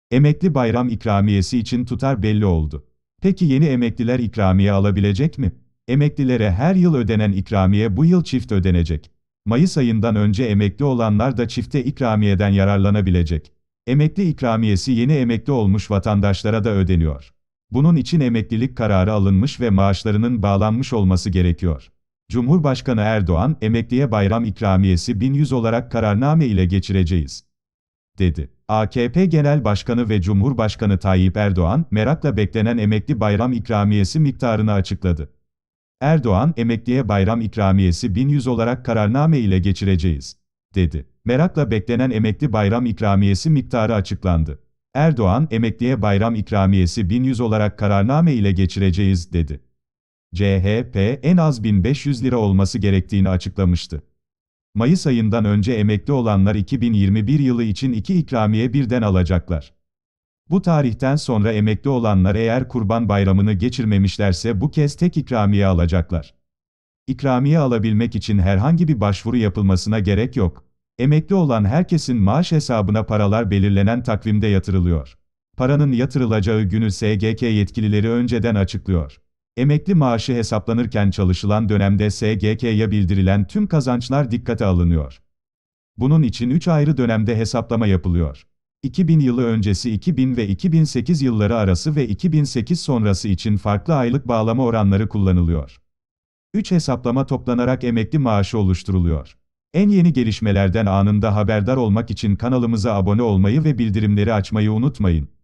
Emekli bayram ikramiyesi için tutar belli oldu. Peki yeni emekliler ikramiye alabilecek mi? Emeklilere her yıl ödenen ikramiye bu yıl çift ödenecek. Mayıs ayından önce emekli olanlar da çifte ikramiyeden yararlanabilecek. Emekli ikramiyesi yeni emekli olmuş vatandaşlara da ödeniyor. Bunun için emeklilik kararı alınmış ve maaşlarının bağlanmış olması gerekiyor. Cumhurbaşkanı Erdoğan, emekliye bayram ikramiyesi 1100 olarak kararname ile geçireceğiz, dedi. AKP Genel Başkanı ve Cumhurbaşkanı Tayyip Erdoğan, merakla beklenen emekli bayram ikramiyesi miktarını açıkladı. Erdoğan, emekliye bayram ikramiyesi 1100 olarak kararname ile geçireceğiz, dedi. Merakla beklenen emekli bayram ikramiyesi miktarı açıklandı. Erdoğan, emekliye bayram ikramiyesi 1100 olarak kararname ile geçireceğiz, dedi. CHP, en az 1500 lira olması gerektiğini açıklamıştı. Mayıs ayından önce emekli olanlar 2021 yılı için 2 ikramiye birden alacaklar. Bu tarihten sonra emekli olanlar eğer Kurban Bayramı'nı geçirmemişlerse bu kez tek ikramiye alacaklar. İkramiye alabilmek için herhangi bir başvuru yapılmasına gerek yok. Emekli olan herkesin maaş hesabına paralar belirlenen takvimde yatırılıyor. Paranın yatırılacağı günü SGK yetkilileri önceden açıklıyor. Emekli maaşı hesaplanırken çalışılan dönemde SGK'ya bildirilen tüm kazançlar dikkate alınıyor. Bunun için 3 ayrı dönemde hesaplama yapılıyor. 2000 yılı öncesi 2000 ve 2008 yılları arası ve 2008 sonrası için farklı aylık bağlama oranları kullanılıyor. 3 hesaplama toplanarak emekli maaşı oluşturuluyor. En yeni gelişmelerden anında haberdar olmak için kanalımıza abone olmayı ve bildirimleri açmayı unutmayın.